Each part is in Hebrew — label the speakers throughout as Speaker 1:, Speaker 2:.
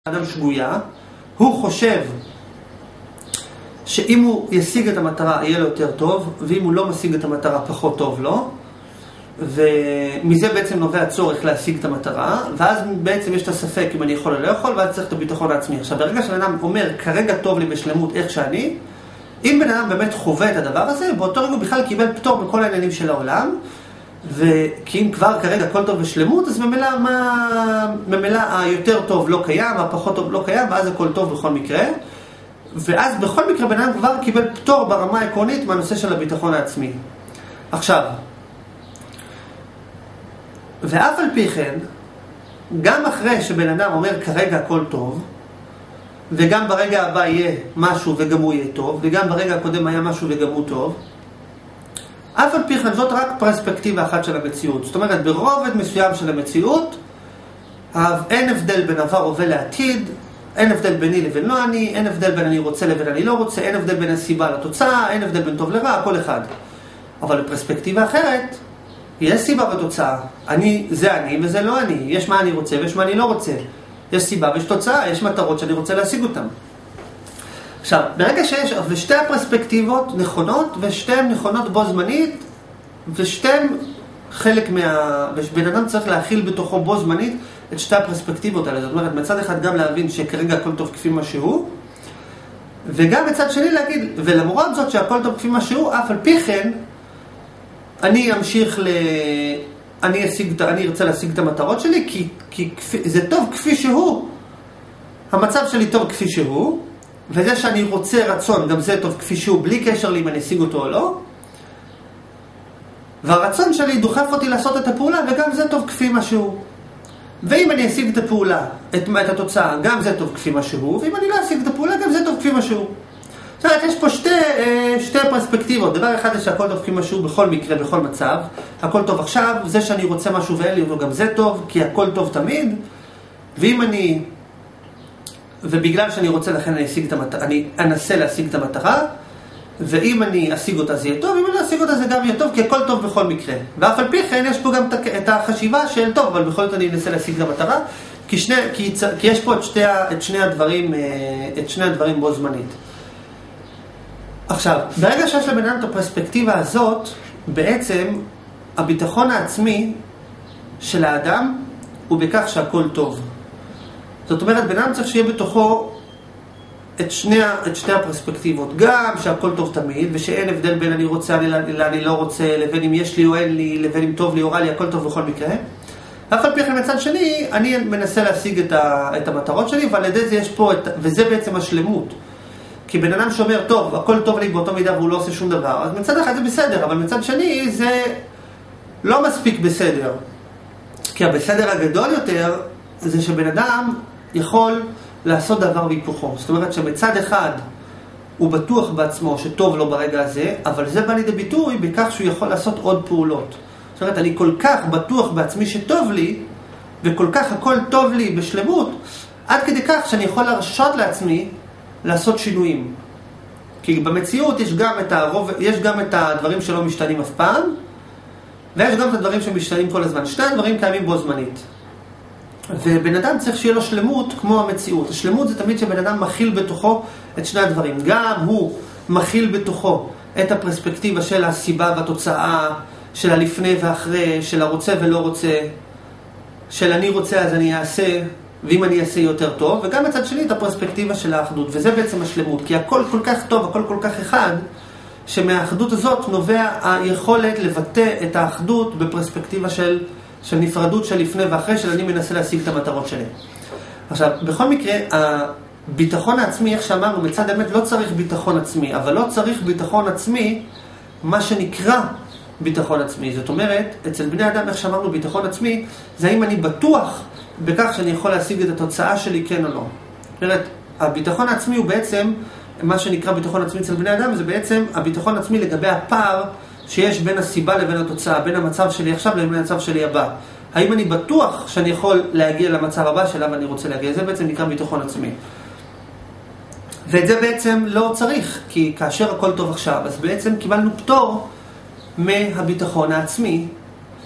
Speaker 1: אדם שגויה, הוא חושב שאם הוא ישיג את המטרה יהיה לו יותר טוב, ואם הוא לא משיג את המטרה פחות טוב לו, ומזה בעצם נובע הצורך להשיג את המטרה, ואז בעצם יש את הספק אם אני יכול או לא יכול, ואז צריך את הביטחון העצמי. עכשיו, ברגע שבן אדם אומר, כרגע טוב לי בשלמות איך שאני, אם בן אדם באמת חווה את הדבר הזה, באותו רגע הוא בכלל קיבל פטור מכל העניינים של העולם, כי אם כבר כרגע הכל טוב בשלמות, אז ממילא היותר טוב לא קיים, הפחות טוב לא קיים, ואז הכל טוב בכל מקרה. ואז בכל מקרה בן אדם כבר קיבל פטור ברמה העקרונית מהנושא של הביטחון העצמי. עכשיו, ואף על פי כן, גם אחרי שבן אדם אומר כרגע הכל טוב, וגם ברגע הבא יהיה משהו וגם הוא יהיה טוב, וגם ברגע הקודם היה משהו וגם הוא טוב, אף על פי כן זאת רק פרספקטיבה אחת של המציאות. זאת אומרת, ברובד מסוים של המציאות, אין הבדל בין עבר הווה לעתיד, אין הבדל ביני לבין לא אני, אין הבדל בין אני רוצה לבין אני לא רוצה, אין הבדל בין הסיבה לתוצאה, אין הבדל בין טוב לרע, הכל אחד. אבל בפרספקטיבה אחרת, יש סיבה ותוצאה. זה אני וזה לא אני. יש מה אני רוצה ויש מה אני לא רוצה. יש סיבה ויש תוצאה, יש מטרות שאני רוצה להשיג אותן. עכשיו, ברגע שיש, ושתי הפרספקטיבות נכונות, ושתיהן נכונות בו זמנית, ושתיהן חלק ובן אדם צריך להכיל בתוכו בו זמנית את שתי הפרספקטיבות האלה. זאת אומרת, מצד אחד גם להבין שכרגע הכל טוב כפי מה שהוא, וגם מצד שני להגיד, ולמרות זאת שהכל טוב כפי מה שהוא, אף על פי כן, אני ארצה להשיג את המטרות שלי, כי זה טוב כפי שהוא, המצב שלי טוב כפי שהוא, וזה שאני רוצה רצון, גם זה טוב כפי שהוא, בלי קשר לי אם אני אשיג אותו או לא, והרצון שלי דוחף אותי לעשות את הפעולה, וגם זה טוב כפי מה שהוא. ואם אני אשיג את הפעולה, את התוצאה, גם זה טוב כפי מה שהוא, ואם אני לא אשיג את הפעולה, גם זה טוב כפי מה שהוא. זאת אומרת, יש פה שתי פרספקטיבות. דבר אחד זה שהכל טוב כפי מה שהוא בכל מקרה, בכל מצב. הכל טוב עכשיו, זה שאני רוצה משהו ואין לי אותו, גם זה טוב, כי הכל טוב תמיד. ובגלל שאני רוצה, לכן אני אנסה להשיג את המטרה, ואם אני אשיג אותה זה יהיה טוב, אם אני לא אשיג אותה זה גם יהיה טוב, כי הכל טוב בכל מקרה. ואף על פי כן יש פה גם את החשיבה של טוב, אבל בכל זאת אני אנסה להשיג את המטרה, כי יש פה את שני הדברים בו זמנית. עכשיו, ברגע שיש לבן אדם את הפרספקטיבה הזאת, בעצם הביטחון העצמי של האדם הוא בכך שהכל טוב. זאת אומרת, בן אדם צריך שיהיה בתוכו את שתי הפרספקטיבות, גם שהכל טוב תמיד, ושאין הבדל בין אני רוצה אני לא רוצה, לבין אם יש לי או אין לי, לבין אם טוב לי או רע לי, הכל טוב בכל מקרה. אף על פי כן מצד שני, אני מנסה להשיג את המטרות שלי, ועל ידי זה יש פה, וזה בעצם השלמות. כי בן אדם שאומר, טוב, הכל טוב לי באותו מידה והוא לא עושה שום דבר, אז מצד אחד זה בסדר, אבל מצד שני זה לא מספיק בסדר. כי הבסדר הגדול יותר זה שבן אדם יכול לעשות דבר בהיפוכו. זאת אומרת שמצד אחד הוא בטוח בעצמו שטוב לו ברגע הזה, אבל זה בא לידי ביטוי בכך שהוא יכול לעשות עוד פעולות. זאת אומרת, אני כל כך בטוח בעצמי שטוב לי, וכל כך הכל טוב לי בשלמות, עד כדי כך שאני יכול להרשות לעצמי לעשות שינויים. כי במציאות יש גם את הדברים שלא משתנים אף פעם, ויש גם את הדברים שמשתנים כל הזמן. שני הדברים קיימים בו זמנית. ובן אדם צריך שיהיה לו שלמות כמו המציאות. השלמות זה תמיד שבן אדם מכיל בתוכו את שני הדברים. גם הוא מכיל בתוכו את הפרספקטיבה של הסיבה והתוצאה, של הלפני ואחרי, של הרוצה ולא רוצה, של אני רוצה אז אני אעשה, ואם אני אעשה יותר טוב, וגם מצד שני את הפרספקטיבה של האחדות. וזה בעצם השלמות, כי הכל כל כך טוב, הכל כל כך אחד, שמהאחדות הזאת נובע היכולת לבטא את האחדות בפרספקטיבה של נפרדות של לפני ואחרי, של אני מנסה להשיג את המטרות שלי. עכשיו, בכל מקרה, הביטחון העצמי, איך שאמרנו, מצד האמת לא צריך ביטחון עצמי, אבל לא צריך ביטחון עצמי, מה שנקרא ביטחון עצמי. זאת אומרת, אצל בני אדם, איך שאמרנו, ביטחון עצמי, זה האם אני בטוח בכך שאני יכול להשיג את התוצאה שלי, כן או לא. זאת אומרת, הביטחון העצמי הוא בעצם, מה שנקרא ביטחון עצמי אצל בני אדם, זה בעצם הביטחון עצמי לגבי הפער שיש בין הסיבה לבין התוצאה, בין המצב שלי עכשיו לבין המצב שלי הבא. האם אני בטוח שאני יכול להגיע למצב הבא שאליו אני רוצה להגיע? זה בעצם נקרא ביטחון עצמי. ואת זה בעצם לא צריך, כי כאשר הכל טוב עכשיו, אז בעצם קיבלנו פטור מהביטחון העצמי,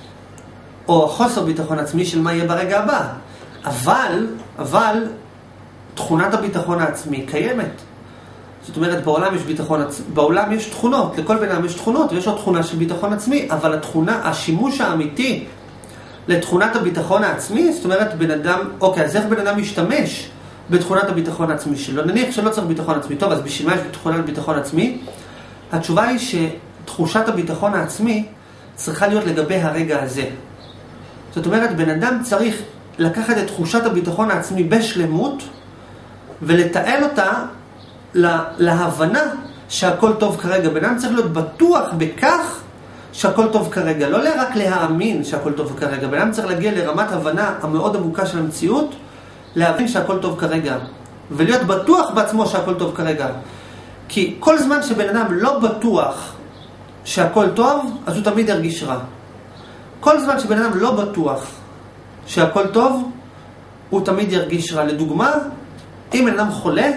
Speaker 1: או חוסר ביטחון עצמי של מה יהיה ברגע הבא. אבל תכונת הביטחון העצמי קיימת. זאת אומרת, בעולם יש תכונות, לכל בן אדם יש תכונות, ויש עוד תכונה של ביטחון עצמי, אבל השימוש האמיתי לתכונת הביטחון העצמי, זאת אומרת, בן אדם, אוקיי, אז איך בן אדם משתמש בתכונת הביטחון העצמי שלו? נניח שלא צריך ביטחון עצמי. טוב, אז בשביל מה יש תכונת ביטחון עצמי? התשובה היא שתחושת הביטחון העצמי צריכה להיות לגבי הרגע הזה. זאת אומרת, בן אדם צריך לקחת את תחושת הביטחון העצמי בשלמות, ולתעל אותה להבנה שהכל טוב כרגע. בן אדם צריך להיות בטוח בכך שהכל טוב כרגע. לא רק להאמין שהכל טוב כרגע. בן אדם צריך להגיע לרמת הבנה המאוד עמוקה של המציאות, להבין שהכל טוב כרגע. ולהיות בטוח בעצמו שהכל טוב כרגע. כי כל זמן שבן אדם לא בטוח שהכל טוב, אז הוא תמיד ירגיש רע. כל זמן שבן אדם לא בטוח שהכל טוב, הוא תמיד ירגיש רע. לדוגמה, אם בן אדם חולה,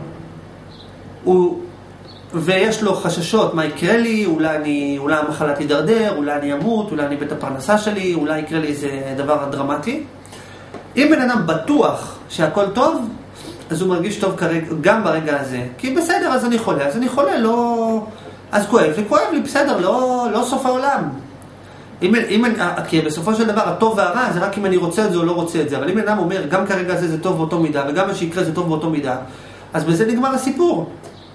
Speaker 1: ויש לו חששות, מה יקרה לי, אולי המחלה תידרדר, אולי אני אמות, אולי אני בית הפרנסה שלי, אולי יקרה לי איזה דבר דרמטי. אם בן אדם בטוח שהכל טוב, אז הוא מרגיש טוב כרגע, גם ברגע הזה. כי בסדר, אז אני חולה, לא... אז כואב לי, בסדר, לא סוף העולם. כי בסופו של דבר, הטוב והרע זה רק אם אני רוצה את זה או לא רוצה את זה. אבל אם בן אדם אומר, גם כרגע זה טוב באותו מידה, וגם מה שיקרה זה טוב באותו מידה, אז בזה נגמר הסיפור.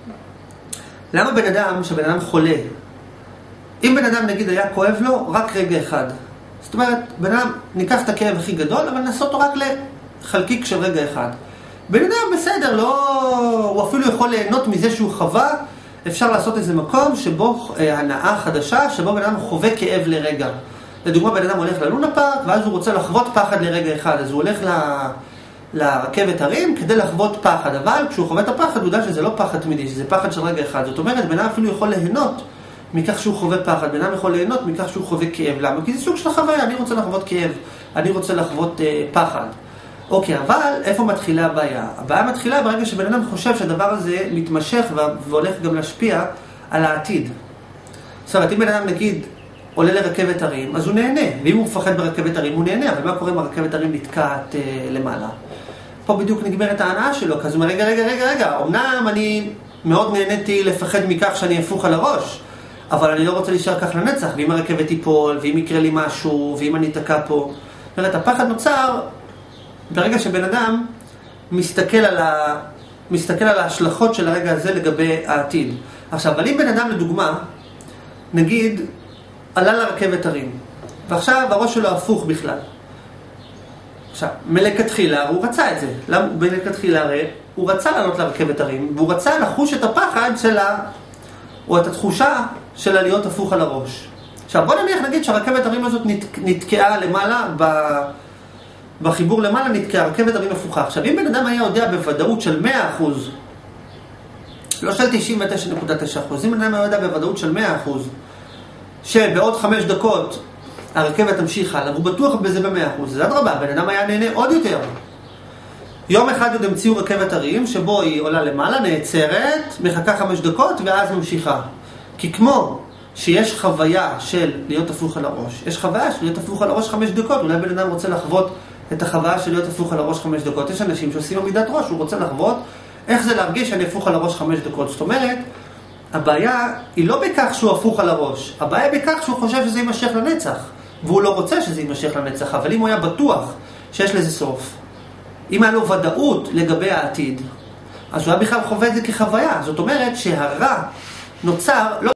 Speaker 1: למה שבן אדם חולה, אם בן אדם נגיד היה כואב לו רק רגע אחד, זאת אומרת, בן אדם ניקח את הכאב הכי גדול, אבל נעשה אותו רק לחלקיק של רגע אחד. בן אדם בסדר, הוא אפילו יכול ליהנות מזה שהוא חווה, אפשר לעשות איזה מקום שבו הנאה חדשה, שבו בן אדם חווה כאב לרגע. לדוגמה, בן אדם הולך ללונה פארק, ואז הוא רוצה לחוות פחד לרגע אחד, אז הוא הולך לרכבת הרים כדי לחוות פחד, אבל כשהוא חווה את הפחד הוא יודע שזה לא פחד תמידי, שזה פחד של רגע אחד. זאת אומרת, בן אדם אפילו יכול ליהנות מכך שהוא חווה פחד, בן אדם יכול ליהנות מכך שהוא חווה כאב. למה? כי זה סוג של חוויה, אני רוצה לחוות כאב, אני רוצה לחוות פחד. אוקיי, אבל איפה מתחילה הבעיה? הבעיה מתחילה ברגע שבן אדם חושב שהדבר הזה מתמשך והולך גם להשפיע על העתיד. זאת אומרת, אם בן אדם נגיד עולה לרכבת הרים, אז הוא נהנה, ואם הוא מפחד ברכבת הרים הוא נהנה, אבל מה קורה אם הרכבת הרים נתקעת למעלה? פה בדיוק נגמרת ההנאה שלו, כי אז הוא אומר, רגע, אמנם אני מאוד נהניתי לפחד מכך שאני אפוך על הראש, אבל אני לא רוצה להישאר כך לנצח, ואם הרכבת ייפול, ואם יקרה לי משהו, ואם אני אתקע פה. זאת אומרת, הפחד נוצר ברגע שבן אדם מסתכל על ההשלכות של הרגע הזה לגבי העתיד. עכשיו, אבל אם בן אדם לדוגמה, נגיד, עלה לרכבת הרים, ועכשיו הראש שלו הפוך בכלל. עכשיו, מלכתחילה הוא רצה את זה. למה? מלכתחילה הרי הוא רצה לעלות לרכבת הרים, והוא רצה לחוש את הפחד שלה, או את התחושה שלה להיות הפוך על הראש. עכשיו, בוא נגיד שהרכבת הרים הזאת נתקעה למעלה, בחיבור למעלה נתקעה, רכבת הרים הפוכה. עכשיו, אם בן אדם היה יודע בוודאות של 100%, לא של 99.9%, אם בן אדם היה יודע בוודאות של 100%, שבעוד 5 דקות הרכבת תמשיך הלאה, והוא בטוח בזה ב100%, זה אדרבה, בן אדם היה נהנה עוד יותר. יום אחד עוד המציאו רכבת הרים, שבו היא עולה למעלה, נעצרת, מחכה 5 דקות, ואז ממשיכה. כי כמו שיש חוויה של להיות הפוך על הראש, יש חוויה של להיות הפוך על הראש 5 דקות, אולי בן אדם רוצה לחוות את החוויה של להיות הפוך על הראש 5 דקות. יש אנשים שעושים עמידת ראש, הוא רוצה לחוות איך זה להרגיש שאני הפוך על הראש 5 דקות. זאת אומרת, הבעיה היא לא בכך שהוא הפוך על הראש, הבעיה בכך שהוא חושב שזה יימשך לנצח, והוא לא רוצה שזה יימשך לנצח. אבל אם הוא היה בטוח שיש לזה סוף, אם היה לו ודאות לגבי העתיד, אז הוא היה בכלל חווה את זה כחוויה. זאת אומרת שהרע נוצר לא